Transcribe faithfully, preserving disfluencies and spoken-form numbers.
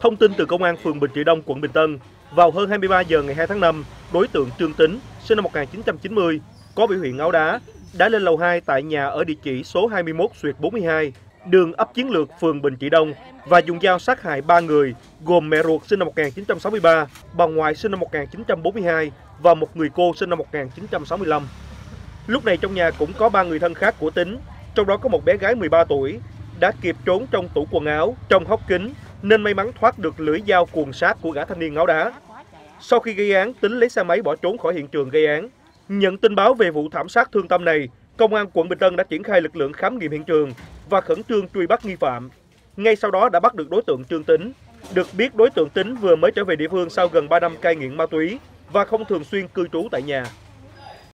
Thông tin từ Công an phường Bình Trị Đông, quận Bình Tân, vào hơn hai mươi ba giờ ngày hai tháng năm, đối tượng Trương Tính, sinh năm một nghìn chín trăm chín mươi, có biểu hiện ngáo đá, đã lên lầu hai tại nhà ở địa chỉ số hai mươi mốt xuyệt bốn mươi hai, đường ấp Chiến Lược, phường Bình Trị Đông và dùng dao sát hại ba người, gồm mẹ ruột sinh năm một nghìn chín trăm sáu mươi ba, bà ngoại sinh năm một nghìn chín trăm bốn mươi hai và một người cô sinh năm một nghìn chín trăm sáu mươi lăm. Lúc này trong nhà cũng có ba người thân khác của Tính, trong đó có một bé gái mười ba tuổi, đã kịp trốn trong tủ quần áo, trong hốc kính, nên may mắn thoát được lưỡi dao cuồng sát của gã thanh niên ngáo đá. Sau khi gây án, Tính lấy xe máy bỏ trốn khỏi hiện trường gây án. Nhận tin báo về vụ thảm sát thương tâm này, Công an quận Bình Tân đã triển khai lực lượng khám nghiệm hiện trường và khẩn trương truy bắt nghi phạm. Ngay sau đó đã bắt được đối tượng Trương Tính. Được biết đối tượng Tính vừa mới trở về địa phương sau gần ba năm cai nghiện ma túy và không thường xuyên cư trú tại nhà.